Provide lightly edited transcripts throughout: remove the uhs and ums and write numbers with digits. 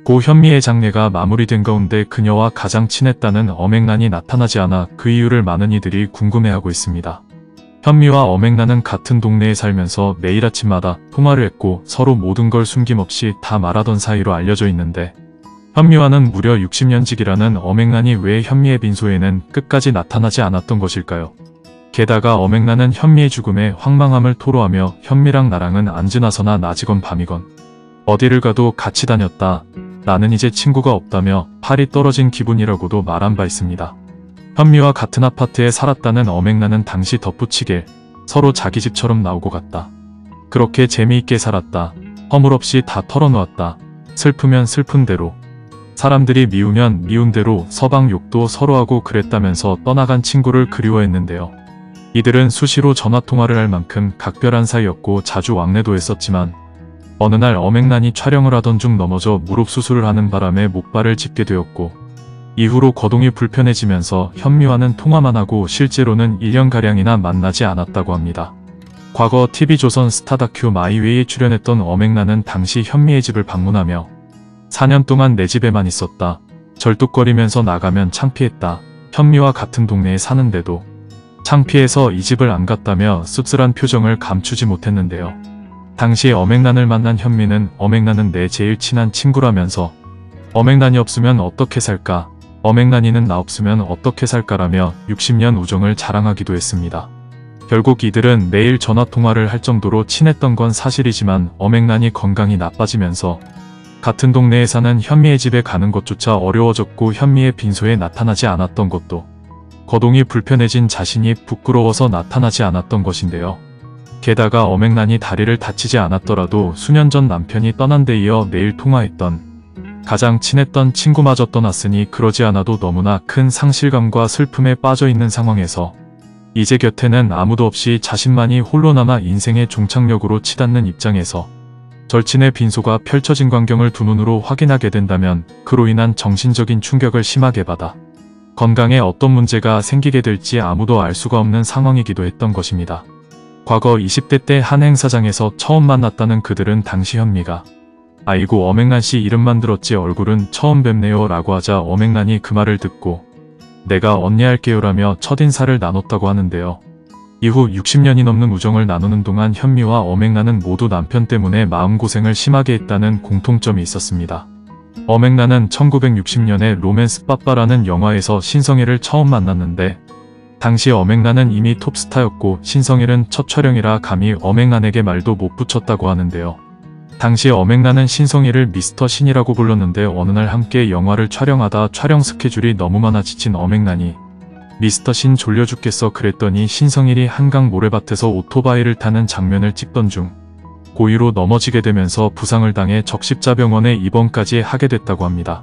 고 현미의 장례가 마무리된 가운데 그녀와 가장 친했다는 엄앵란이 나타나지 않아 그 이유를 많은 이들이 궁금해하고 있습니다. 현미와 엄앵란은 같은 동네에 살면서 매일 아침마다 통화를 했고 서로 모든 걸 숨김없이 다 말하던 사이로 알려져 있는데, 현미와는 무려 60년직이라는 엄앵란이 왜 현미의 빈소에는 끝까지 나타나지 않았던 것일까요? 게다가 엄앵란은 현미의 죽음에 황망함을 토로하며 현미랑 나랑은 안지나서나 낮이건 밤이건 어디를 가도 같이 다녔다. 나는 이제 친구가 없다며 팔이 떨어진 기분이라고도 말한 바 있습니다. 현미와 같은 아파트에 살았다는 엄앵란은 당시 덧붙이길 서로 자기 집처럼 나오고 갔다. 그렇게 재미있게 살았다. 허물없이 다 털어놓았다. 슬프면 슬픈 대로, 사람들이 미우면 미운 대로 서방 욕도 서로하고 그랬다면서 떠나간 친구를 그리워했는데요. 이들은 수시로 전화통화를 할 만큼 각별한 사이였고 자주 왕래도 했었지만, 어느 날 엄앵란이 촬영을 하던 중 넘어져 무릎 수술을 하는 바람에 목발을 짚게 되었고, 이후로 거동이 불편해지면서 현미와는 통화만 하고 실제로는 1년가량이나 만나지 않았다고 합니다. 과거 TV조선 스타 다큐 마이웨이에 출연했던 엄앵란은 당시 현미의 집을 방문하며 4년 동안 내 집에만 있었다. 절뚝거리면서 나가면 창피했다. 현미와 같은 동네에 사는데도 창피해서 이 집을 안 갔다며 씁쓸한 표정을 감추지 못했는데요. 당시 엄앵란을 만난 현미는 엄앵란은 내 제일 친한 친구라면서 엄앵란이 없으면 어떻게 살까? 엄앵란이는 나 없으면 어떻게 살까라며 60년 우정을 자랑하기도 했습니다. 결국 이들은 매일 전화통화를 할 정도로 친했던 건 사실이지만 엄앵란이 건강이 나빠지면서 같은 동네에 사는 현미의 집에 가는 것조차 어려워졌고 현미의 빈소에 나타나지 않았던 것도 거동이 불편해진 자신이 부끄러워서 나타나지 않았던 것인데요. 게다가 엄앵란이 다리를 다치지 않았더라도 수년 전 남편이 떠난 데 이어 매일 통화했던 가장 친했던 친구마저 떠났으니 그러지 않아도 너무나 큰 상실감과 슬픔에 빠져있는 상황에서 이제 곁에는 아무도 없이 자신만이 홀로 남아 인생의 종착역으로 치닫는 입장에서 절친의 빈소가 펼쳐진 광경을 두 눈으로 확인하게 된다면 그로 인한 정신적인 충격을 심하게 받아 건강에 어떤 문제가 생기게 될지 아무도 알 수가 없는 상황이기도 했던 것입니다. 과거 20대 때 한 행사장에서 처음 만났다는 그들은 당시 현미가 아이고 엄앵란 씨 이름만 들었지 얼굴은 처음 뵙네요 라고 하자 엄앵란이 그 말을 듣고 내가 언니 할게요 라며 첫인사를 나눴다고 하는데요. 이후 60년이 넘는 우정을 나누는 동안 현미와 엄앵란은 모두 남편 때문에 마음고생을 심하게 했다는 공통점이 있었습니다. 엄앵란은 1960년에 로맨스 빠빠라는 영화에서 신성일을 처음 만났는데 당시 엄앵란은 이미 톱스타였고 신성일은 첫 촬영이라 감히 엄앵란에게 말도 못 붙였다고 하는데요. 당시 엄앵란은 신성일을 미스터 신이라고 불렀는데 어느 날 함께 영화를 촬영하다 촬영 스케줄이 너무 많아 지친 엄앵란이 미스터 신 졸려 죽겠어 그랬더니 신성일이 한강 모래밭에서 오토바이를 타는 장면을 찍던 중 고의로 넘어지게 되면서 부상을 당해 적십자병원에 입원까지 하게 됐다고 합니다.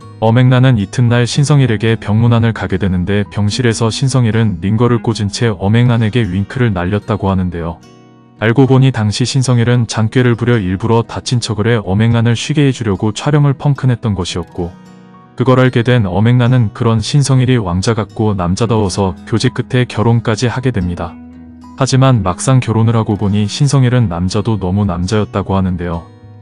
엄앵란은 이튿날 신성일에게 병문안을 가게 되는데 병실에서 신성일은 링거를 꽂은 채 엄앵란에게 윙크를 날렸다고 하는데요. 알고 보니 당시 신성일은 장꾀를 부려 일부러 다친 척을 해 엄앵란을 쉬게 해주려고 촬영을 펑크냈던 것이었고, 그걸 알게 된 엄앵란은 그런 신성일이 왕자 같고 남자다워서 교제 끝에 결혼까지 하게 됩니다. 하지만 막상 결혼을 하고 보니 신성일은 남자도 너무 남자였다고 하는데요.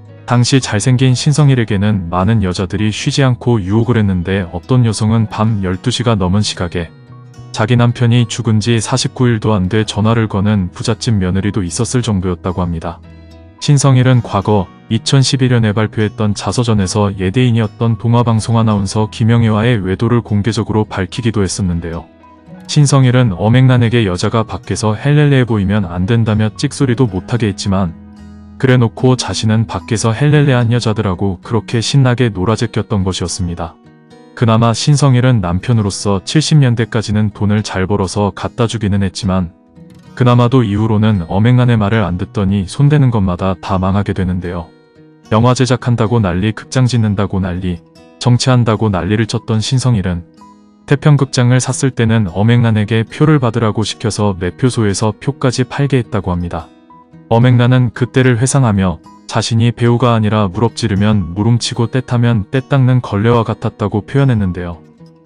당시 잘생긴 신성일에게는 많은 여자들이 쉬지 않고 유혹을 했는데 어떤 여성은 밤 12시가 넘은 시각에 자기 남편이 죽은 지 49일도 안 돼 전화를 거는 부잣집 며느리도 있었을 정도였다고 합니다. 신성일은 과거 2011년에 발표했던 자서전에서 예대인이었던 동화방송 아나운서 김영애와의 외도를 공개적으로 밝히기도 했었는데요. 신성일은 엄앵란에게 여자가 밖에서 헬렐레해 보이면 안 된다며 찍소리도 못하게 했지만 그래놓고 자신은 밖에서 헬렐레한 여자들하고 그렇게 신나게 놀아제꼈던 것이었습니다. 그나마 신성일은 남편으로서 70년대까지는 돈을 잘 벌어서 갖다 주기는 했지만 그나마도 이후로는 엄앵란의 말을 안 듣더니 손대는 것마다 다 망하게 되는데요. 영화 제작한다고 난리, 극장 짓는다고 난리, 정치한다고 난리를 쳤던 신성일은 태평극장을 샀을 때는 엄앵란에게 표를 받으라고 시켜서 매표소에서 표까지 팔게 했다고 합니다. 엄앵란은 그때를 회상하며 자신이 배우가 아니라 무릎지르면 무름치고 떼타면 떼 닦는 걸레와 같았다고 표현했는데요.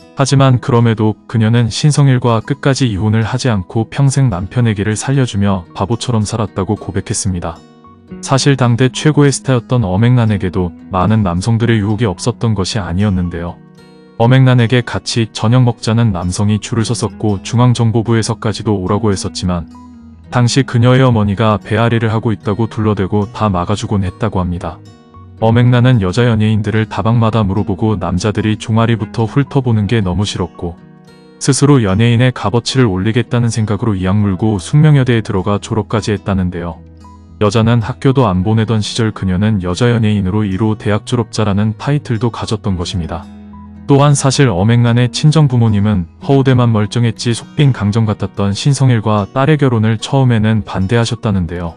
하지만 그럼에도 그녀는 신성일과 끝까지 이혼을 하지 않고 평생 남편의 길을 살려주며 바보처럼 살았다고 고백했습니다. 사실 당대 최고의 스타였던 어맹란에게도 많은 남성들의 유혹이 없었던 것이 아니었는데요. 어맹란에게 같이 저녁 먹자는 남성이 줄을 섰었고 중앙정보부에서까지도 오라고 했었지만 당시 그녀의 어머니가 배앓이를 하고 있다고 둘러대고 다 막아주곤 했다고 합니다. 어맹란은 여자 연예인들을 다방마다 물어보고 남자들이 종아리부터 훑어보는 게 너무 싫었고 스스로 연예인의 값어치를 올리겠다는 생각으로 이악 물고 숙명여대에 들어가 졸업까지 했다는데요. 여자는 학교도 안 보내던 시절 그녀는 여자 연예인으로 1호 대학 졸업자라는 타이틀도 가졌던 것입니다. 또한 사실 어맹란의 친정 부모님은 허우대만 멀쩡했지 속빈 강정 같았던 신성일과 딸의 결혼을 처음에는 반대하셨다는데요.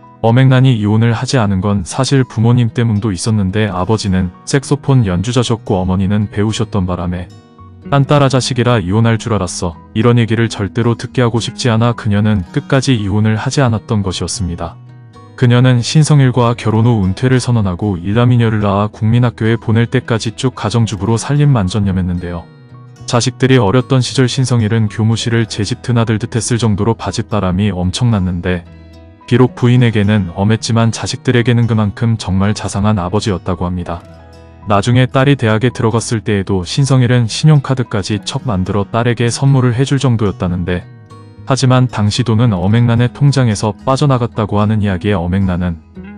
어맹란이 이혼을 하지 않은 건 사실 부모님 때문도 있었는데 아버지는 색소폰 연주자셨고 어머니는 배우셨던 바람에 딴따라 자식이라 이혼할 줄 알았어. 이런 얘기를 절대로 듣게 하고 싶지 않아 그녀는 끝까지 이혼을 하지 않았던 것이었습니다. 그녀는 신성일과 결혼 후 은퇴를 선언하고 일남이녀를 낳아 국민학교에 보낼 때까지 쭉 가정주부로 살림만전념했는데요. 자식들이 어렸던 시절 신성일은 교무실을 제 집 드나들듯 했을 정도로 바짓바람이 엄청났는데 비록 부인에게는 엄했지만 자식들에게는 그만큼 정말 자상한 아버지였다고 합니다. 나중에 딸이 대학에 들어갔을 때에도 신성일은 신용카드까지 척 만들어 딸에게 선물을 해줄 정도였다는데 하지만 당시 돈은 어맹란의 통장에서 빠져나갔다고 하는 이야기에 어맹란은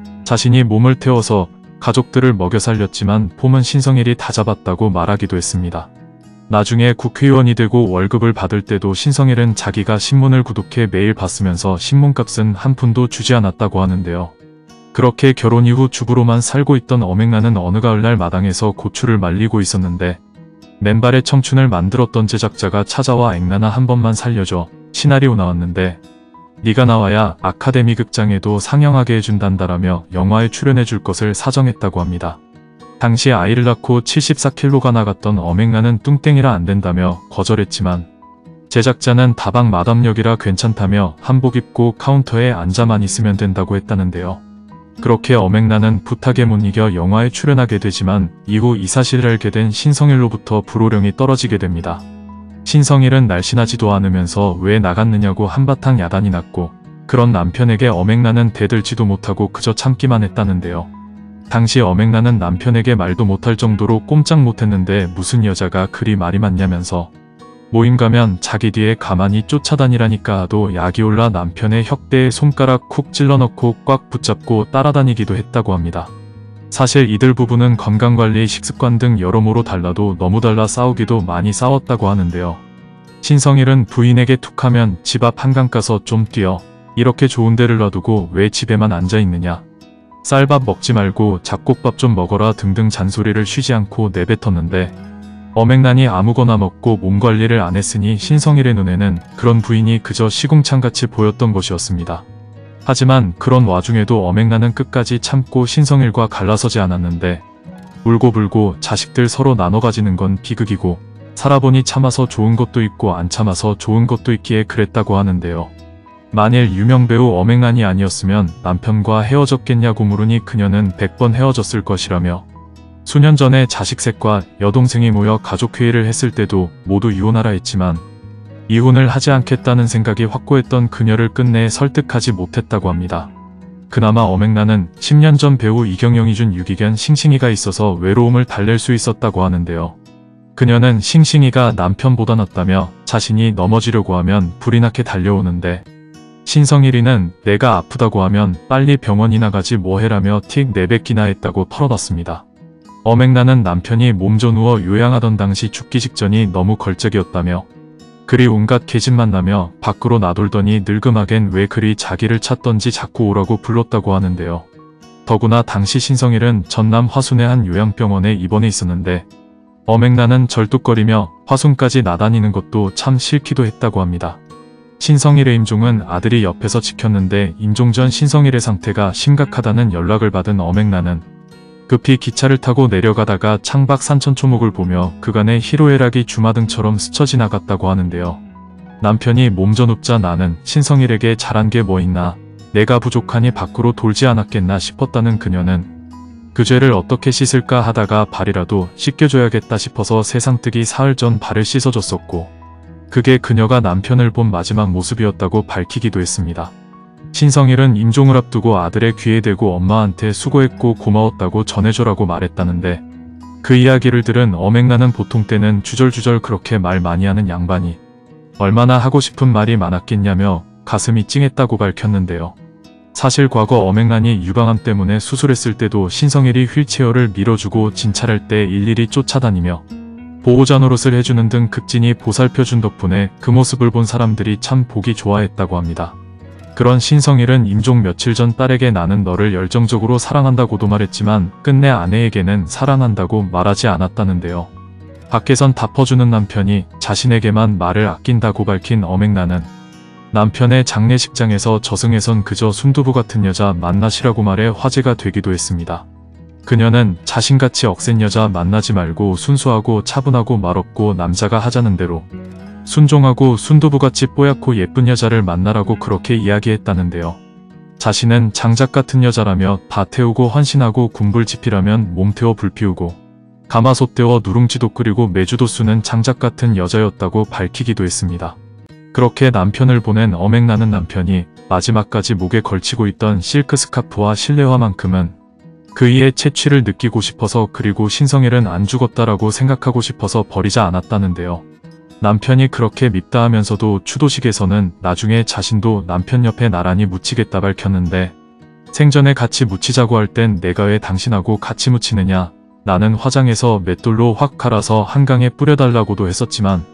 자신이 몸을 태워서 가족들을 먹여 살렸지만 폼은 신성일이 다 잡았다고 말하기도 했습니다. 나중에 국회의원이 되고 월급을 받을 때도 신성일은 자기가 신문을 구독해 매일 봤으면서 신문값은 한 푼도 주지 않았다고 하는데요. 그렇게 결혼 이후 주부로만 살고 있던 어맹란은 어느 가을날 마당에서 고추를 말리고 있었는데 맨발의 청춘을 만들었던 제작자가 찾아와 앵란아 한 번만 살려줘. 시나리오 나왔는데 네가 나와야 아카데미 극장에도 상영하게 해준단다라며 영화에 출연해줄 것을 사정했다고 합니다. 당시 아이를 낳고 74kg가 나갔던 어맹란은 뚱땡이라 안된다며 거절했지만 제작자는 다방 마담력이라 괜찮다며 한복 입고 카운터에 앉아만 있으면 된다고 했다는데요. 그렇게 어맹란은 부탁에 못 이겨 영화에 출연하게 되지만 이후 이 사실을 알게 된 신성일로부터 불호령이 떨어지게 됩니다. 신성일은 날씬하지도 않으면서 왜 나갔느냐고 한바탕 야단이 났고 그런 남편에게 어맹란은 대들지도 못하고 그저 참기만 했다는데요. 당시 어맹란은 남편에게 말도 못할 정도로 꼼짝 못했는데 무슨 여자가 그리 말이 많냐면서 모임 가면 자기 뒤에 가만히 쫓아다니라니까 하도 약이 올라 남편의 혁대에 손가락 쿡 찔러넣고 꽉 붙잡고 따라다니기도 했다고 합니다. 사실 이들 부부는 건강관리, 식습관 등 여러모로 달라도 너무 달라 싸우기도 많이 싸웠다고 하는데요. 신성일은 부인에게 툭하면 집 앞 한강 가서 좀 뛰어. 이렇게 좋은 데를 놔두고 왜 집에만 앉아있느냐. 쌀밥 먹지 말고 잡곡밥 좀 먹어라 등등 잔소리를 쉬지 않고 내뱉었는데 어맹란이 아무거나 먹고 몸 관리를 안 했으니 신성일의 눈에는 그런 부인이 그저 시궁창같이 보였던 것이었습니다. 하지만 그런 와중에도 어맹란은 끝까지 참고 신성일과 갈라서지 않았는데 울고불고 자식들 서로 나눠 가지는 건 비극이고 살아보니 참아서 좋은 것도 있고 안 참아서 좋은 것도 있기에 그랬다고 하는데요. 만일 유명 배우 어맹란이 아니었으면 남편과 헤어졌겠냐고 물으니 그녀는 100번 헤어졌을 것이라며 수년 전에 자식 셋과 여동생이 모여 가족회의를 했을 때도 모두 이혼하라 했지만 이혼을 하지 않겠다는 생각이 확고했던 그녀를 끝내 설득하지 못했다고 합니다. 그나마 어맹란은 10년 전 배우 이경영이 준 유기견 싱싱이가 있어서 외로움을 달랠 수 있었다고 하는데요. 그녀는 싱싱이가 남편보다 낫다며 자신이 넘어지려고 하면 불이 나게 달려오는데 신성일이는 내가 아프다고 하면 빨리 병원이나 가지 뭐해라며 틱 내뱉기나 했다고 털어놨습니다. 어맹란은 남편이 몸져 누워 요양하던 당시 죽기 직전이 너무 걸작이었다며 그리 온갖 계집만 나며 밖으로 나돌더니 늙음하겐 왜 그리 자기를 찾던지 자꾸 오라고 불렀다고 하는데요. 더구나 당시 신성일은 전남 화순의 한 요양병원에 입원해 있었는데 어맹란은 절뚝거리며 화순까지 나다니는 것도 참 싫기도 했다고 합니다. 신성일의 임종은 아들이 옆에서 지켰는데 임종 전 신성일의 상태가 심각하다는 연락을 받은 어맹란은 급히 기차를 타고 내려가다가 창밖 산천초목을 보며 그간의 희로애락이 주마등처럼 스쳐 지나갔다고 하는데요. 남편이 몸져 눕자 나는 신성일에게 잘한 게 뭐 있나, 내가 부족하니 밖으로 돌지 않았겠나 싶었다는 그녀는 그 죄를 어떻게 씻을까 하다가 발이라도 씻겨줘야겠다 싶어서 세상뜨기 사흘 전 발을 씻어줬었고 그게 그녀가 남편을 본 마지막 모습이었다고 밝히기도 했습니다. 신성일은 임종을 앞두고 아들의 귀에 대고 엄마한테 수고했고 고마웠다고 전해줘라고 말했다는데 그 이야기를 들은 어맹란은 보통 때는 주절주절 그렇게 말 많이 하는 양반이 얼마나 하고 싶은 말이 많았겠냐며 가슴이 찡했다고 밝혔는데요. 사실 과거 어맹란이 유방암 때문에 수술했을 때도 신성일이 휠체어를 밀어주고 진찰할 때 일일이 쫓아다니며 보호자 노릇을 해주는 등 극진히 보살펴준 덕분에 그 모습을 본 사람들이 참 보기 좋아했다고 합니다. 그런 신성일은 임종 며칠 전 딸에게 나는 너를 열정적으로 사랑한다고도 말했지만 끝내 아내에게는 사랑한다고 말하지 않았다는데요. 밖에선 다 퍼주는 남편이 자신에게만 말을 아낀다고 밝힌 어맹란은 남편의 장례식장에서 저승에선 그저 순두부 같은 여자 만나시라고 말해 화제가 되기도 했습니다. 그녀는 자신같이 억센 여자 만나지 말고 순수하고 차분하고 말없고 남자가 하자는 대로 순종하고 순두부같이 뽀얗고 예쁜 여자를 만나라고 그렇게 이야기했다는데요. 자신은 장작 같은 여자라며 다 태우고 헌신하고 군불지피라면 몸 태워 불 피우고 가마솥 때워 누룽지도 끓이고 메주도 쓰는 장작 같은 여자였다고 밝히기도 했습니다. 그렇게 남편을 보낸 어맹나는 남편이 마지막까지 목에 걸치고 있던 실크 스카프와 실내화만큼은 그이의 채취를 느끼고 싶어서 그리고 신성일은 안 죽었다라고 생각하고 싶어서 버리자 않았다는데요. 남편이 그렇게 밉다 하면서도 추도식에서는 나중에 자신도 남편 옆에 나란히 묻히겠다 밝혔는데 생전에 같이 묻히자고 할 땐 내가 왜 당신하고 같이 묻히느냐 나는 화장해서 맷돌로 확 갈아서 한강에 뿌려달라고도 했었지만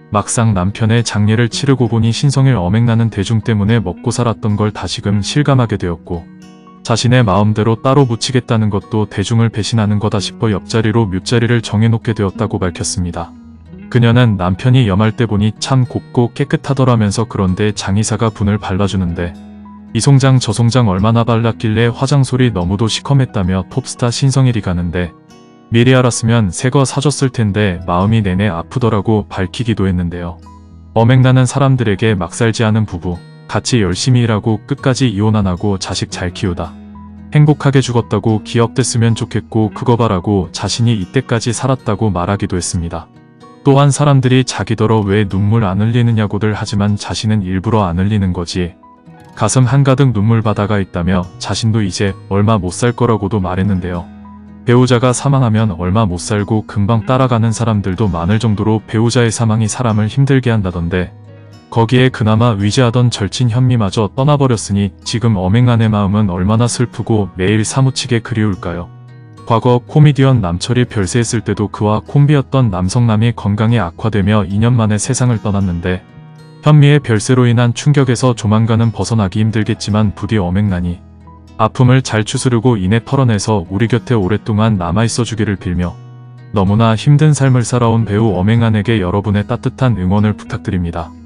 막상 남편의 장례를 치르고 보니 신성일 어맹나는 대중 때문에 먹고 살았던 걸 다시금 실감하게 되었고 자신의 마음대로 따로 묻히겠다는 것도 대중을 배신하는 거다 싶어 옆자리로 묫자리를 정해놓게 되었다고 밝혔습니다. 그녀는 남편이 염할 때 보니 참 곱고 깨끗하더라면서 그런데 장의사가 분을 발라주는데 이 송장 저 송장 얼마나 발랐길래 화장솔이 너무도 시커맸다며 톱스타 신성일이 가는데 미리 알았으면 새 거 사줬을 텐데 마음이 내내 아프더라고 밝히기도 했는데요. 어맹나는 사람들에게 막 살지 않은 부부, 같이 열심히 일하고 끝까지 이혼 안 하고 자식 잘 키우다 행복하게 죽었다고 기억됐으면 좋겠고 그거 바라고 자신이 이때까지 살았다고 말하기도 했습니다. 또한 사람들이 자기더러 왜 눈물 안 흘리느냐고들 하지만 자신은 일부러 안 흘리는 거지. 가슴 한가득 눈물 바다가 있다며 자신도 이제 얼마 못 살 거라고도 말했는데요. 배우자가 사망하면 얼마 못 살고 금방 따라가는 사람들도 많을 정도로 배우자의 사망이 사람을 힘들게 한다던데 거기에 그나마 의지하던 절친 현미마저 떠나버렸으니 지금 어맹란의 마음은 얼마나 슬프고 매일 사무치게 그리울까요. 과거 코미디언 남철이 별세했을 때도 그와 콤비였던 남성남이 건강이 악화되며 2년 만에 세상을 떠났는데 현미의 별세로 인한 충격에서 조만간은 벗어나기 힘들겠지만 부디 어맹란이 아픔을 잘 추스르고 이내 털어내서 우리 곁에 오랫동안 남아있어 주기를 빌며 너무나 힘든 삶을 살아온 배우 어맹란에게 여러분의 따뜻한 응원을 부탁드립니다.